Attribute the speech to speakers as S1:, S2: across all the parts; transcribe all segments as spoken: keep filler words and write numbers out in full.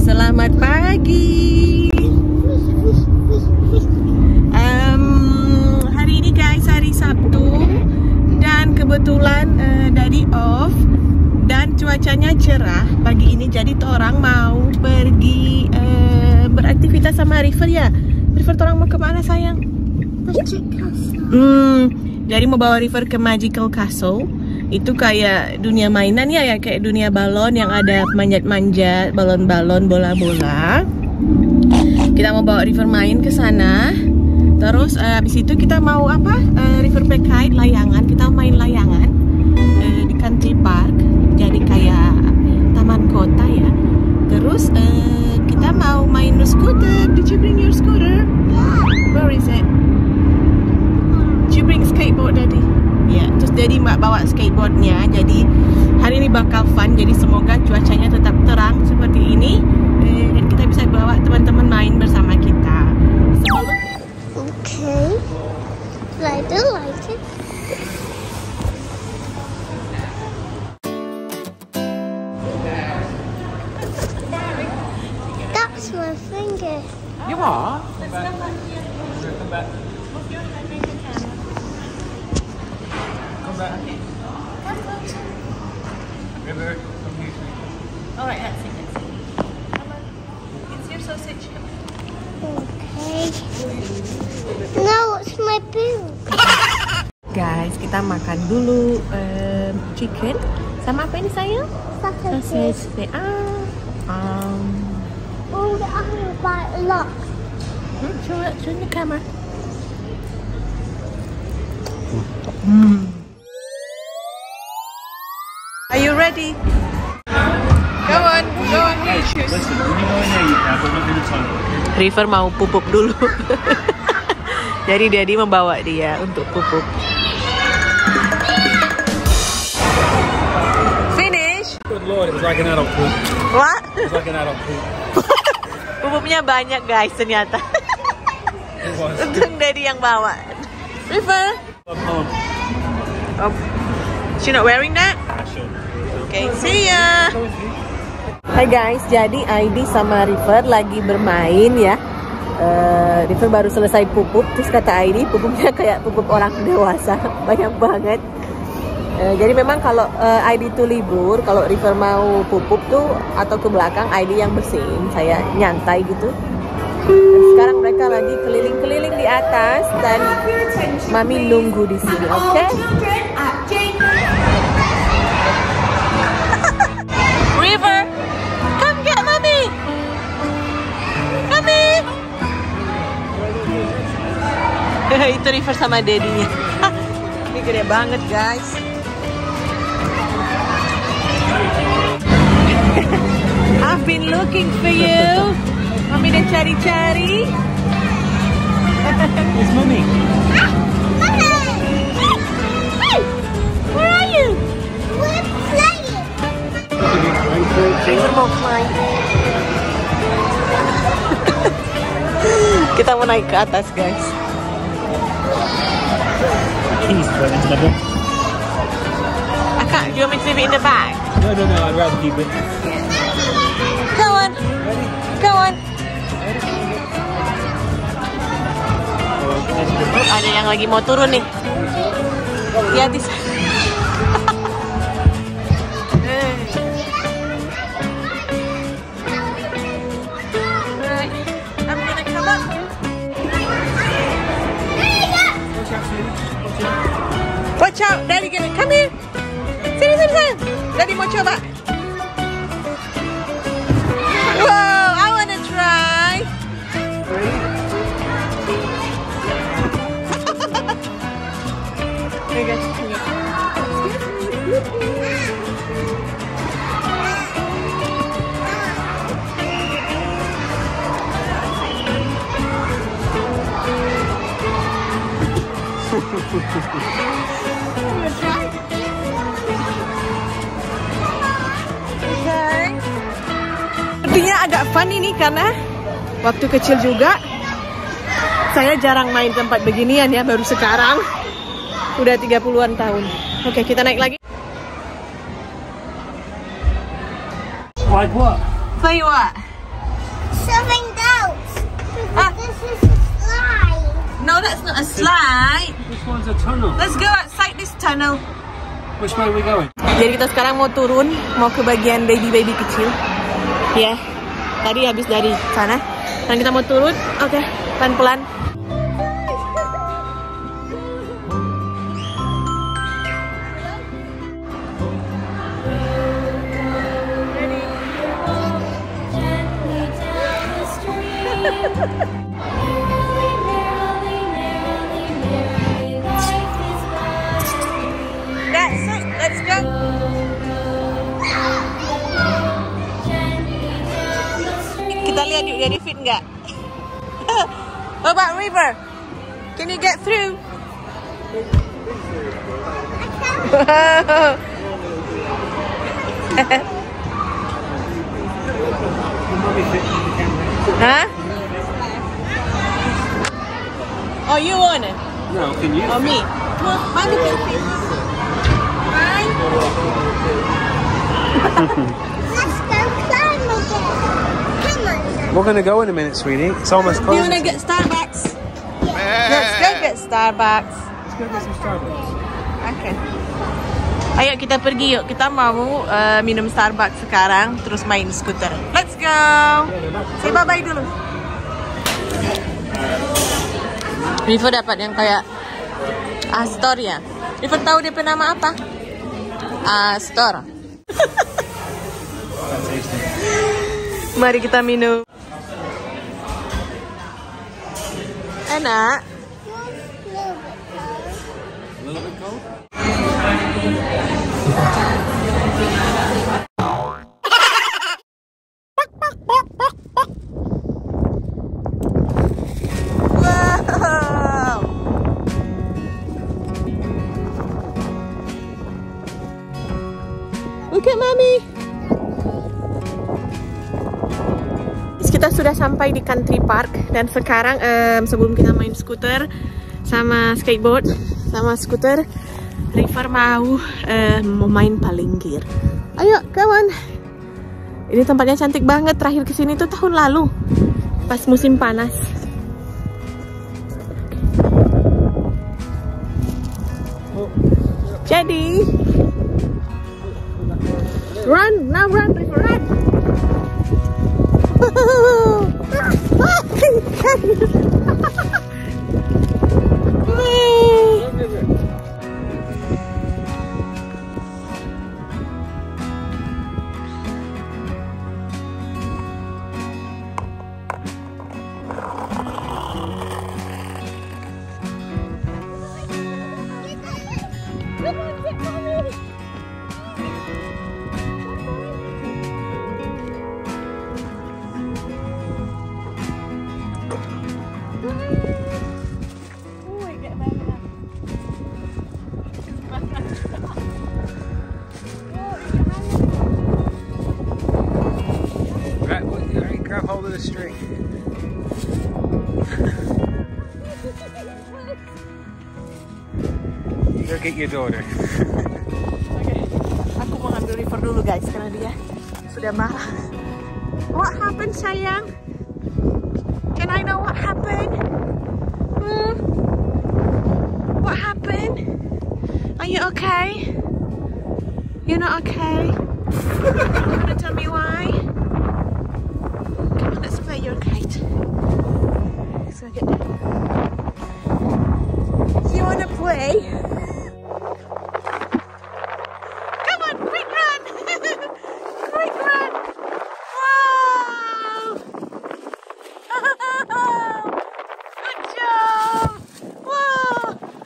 S1: Selamat pagi. Um, hari ini guys, hari Sabtu dan kebetulan uh, dari off dan cuacanya cerah pagi ini, jadi tuh orang mau pergi uh, beraktivitas sama River ya. River, orang mau kemana sayang?
S2: Magic Castle.
S1: Hmm, jadi mau bawa River ke Magical Castle. Itu kayak dunia mainan ya, ya kayak dunia balon yang ada manjat-manjat, balon-balon, bola-bola. Kita mau bawa River main ke sana. Terus uh, habis itu kita mau apa? Uh, River pakai layangan. Kita mau main layangan uh, di country park. Jadi kayak taman kota ya. Terus uh, kita mau main scooter. Did you bring your scooter? Where is it? Did you bring skateboard, Daddy? Ya, terus Daddy mbak bawa skateboardnya. Jadi hari ini bakal fun. Jadi semoga cuacanya tetap terang seperti ini eh, dan kita bisa bawa teman-teman main bersama kita. So,
S2: Okay. I do like it. That's my finger.
S1: you are.
S3: Come back. Come back. River, come here.
S1: Alright, that's it. That's it. Come on. It's your sausage.
S2: Okay. No, it's my boo.
S1: Guys, kita makan dulu um, chicken sama apa ini sayang?
S2: Sausage.
S1: Sausage. Ah. Um.
S2: Oh, the other bite a lot.
S1: Hmm, show it, show the camera. Hmm. Are you ready? Go on, go on, you choose.
S3: Listen, when you go in there, you have to look in the tunnel.
S1: River mau pupuk dulu. Jadi Daddy membawa dia untuk pupuk. Finish.
S3: Good Lord, it was like an adult poop.
S1: What?
S3: It was like an adult poop.
S1: Pupuknya banyak guys ternyata.
S3: It was.
S1: Untung Daddy yang bawa. River.
S3: I'm home.
S1: Oh, she not wearing that?
S3: I should.
S1: Okay, see ya. Hai guys, jadi Aidi sama River lagi bermain ya. Uh, River baru selesai pupuk, terus kata Aidi pupuknya kayak pupuk orang dewasa, banyak banget. Uh, jadi memang kalau uh, Aidi tuh libur, kalau River mau pupuk tuh atau ke belakang, Aidi yang bersihin, saya nyantai gitu. Dan sekarang mereka lagi keliling-keliling di atas dan Mami nunggu di sini, oke? Okay? River, come get Mami. Mami. Itu River sama Daddy-nya. Ini gede banget, guys. I've been looking for you. Mami udah cari-cari.
S3: It's Mummy.
S1: Where are you?
S2: We're playing.
S1: River mau main. Kita mau naik ke atas, guys.
S3: Keys right into my book.
S1: I can't. Do you want me to leave it in the bag?
S3: No, no, no, I'd rather keep it.
S1: Go on. Go on. Oh, ada yang lagi mau turun nih. Lihat di sana. Right. I'm gonna come up. Watch out, Daddy gonna come here. Sini, sini, sini. Daddy mau coba. Wow, I wanna try. Here, guys. Okay. Sepertinya agak fun ini karena waktu kecil juga saya jarang main tempat beginian ya, baru sekarang udah tiga puluhan tahun. Oke, kita naik lagi.
S3: Like what?
S1: Play what?
S2: something else.
S1: Ah.
S2: This is a slide.
S1: No, that's not a slide.
S3: This one's a tunnel.
S1: Let's go outside this tunnel.
S3: Which way are we going?
S1: Jadi kita sekarang mau turun, mau ke bagian baby-baby kecil. Ya, yeah. Tadi habis dari sana. Dan kita mau turun. Oke, okay. Pelan-pelan. That's it. Let's go. Kita lihat yuk dari fit nggak? What about river? Can you get through? Huh? Oh, you want it?
S3: No, can you?
S1: Or me? Well, mommy can fit. Right?
S2: Let's go climb again. Come on.
S3: We're gonna go in a minute, sweetie. It's almost
S1: Do you
S3: closed.
S1: wanna get Starbucks? Let's go get Starbucks.
S3: Let's go get some Starbucks.
S1: Okay. Ayo kita pergi yuk. Kita mau uh, minum Starbucks sekarang, terus main skuter. Let's go. Say bye bye dulu. River dapat yang kayak Astor ya. River tahu dia nama apa? Astor. Mari kita minum. Enak.
S3: A little bit cold?
S1: Wow. Look at mommy. Kita sudah sampai di country park dan sekarang um, sebelum kita main skuter sama skateboard sama skuter, River mau um, mau main palinggir. Ayo, kawan. Ini tempatnya cantik banget. Terakhir kesini tuh tahun lalu pas musim panas. Jadi, run, now run, River, run.
S3: Grab hold of the string. Go get your daughter.
S1: Okay. Aku mau ambil River dulu guys karena dia sudah marah. What happened sayang? Can I know what happened? Hmm? What happened? Are you okay? You're not okay? You wanna tell me why? Come on, let's play your kite. Let's go get it. You wanna play? Come on, quick run! Quick run! Wow! Good job! Wow!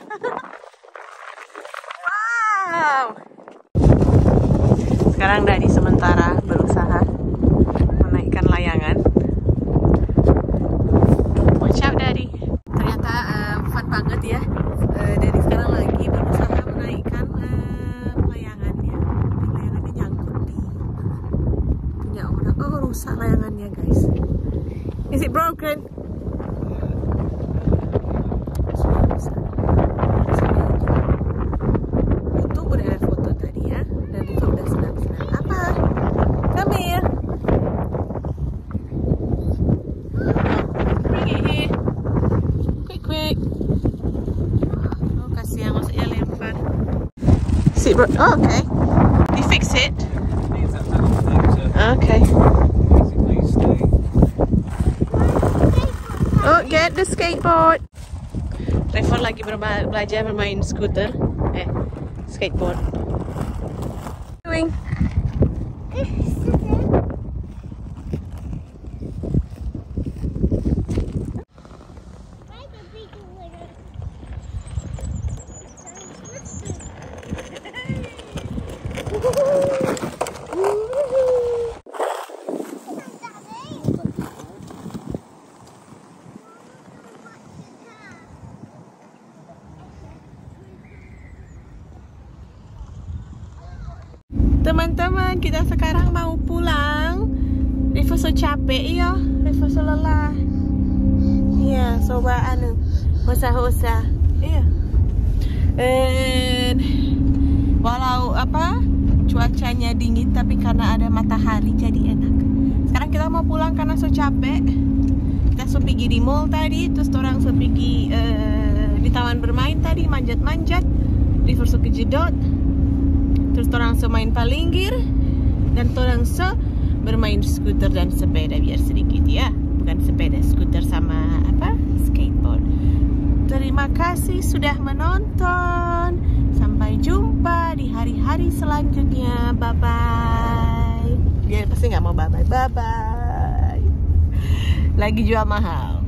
S1: Wow! Sekarang Daddy sementara berusaha menaikkan layangan. Watch out, Daddy. Ternyata uh, fun banget ya. Uh, Daddy sekarang lagi berusaha menaikkan uh, layangannya. Tapi layangannya nyangkut di punya orang. Oh, rusak layangannya, guys. Is it broken? Sudah rusak. Untung udah ada foto tadi ya. Dan itu udah senang-senang. Apa? Come here. it? Oh, okay. You fix it?
S3: Needs that metal thing to
S1: Okay.
S3: basically stay.
S1: Oh, get the skateboard. Reva lagi berba- belajar bermain skuter. Eh, skateboard. Doing. Teman-teman, kita sekarang mau pulang. Reva so capek ya, Reva so lelah. Iya, soba anu, hosa-hosa. Iya. Dan walau apa cuacanya dingin, tapi karena ada matahari jadi enak. Sekarang kita mau pulang karena so capek. Kita so pergi di mall tadi, terus orang so pergi uh, di taman bermain tadi, manjat-manjat. Reva so kejedot. Terus orang so main palinggir. Dan orang so bermain skuter dan sepeda biar sedikit ya. Bukan sepeda, skuter sama apa? Skateboard. Terima kasih sudah menonton. Sampai jumpa di hari-hari selanjutnya. Bye-bye. Dia pasti nggak mau bye-bye. Bye-bye. Lagi jual mahal.